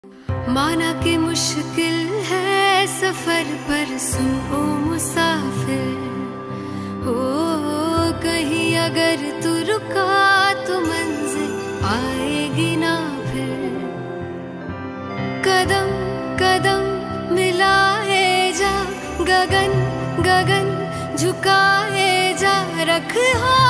माना कि मुश्किल है सफर पर सुन ओ मुसाफिर हो, कहीं अगर तू रुका तो मंजिल आएगी ना फिर। कदम कदम मिलाए जा, गगन गगन झुकाए जा, रख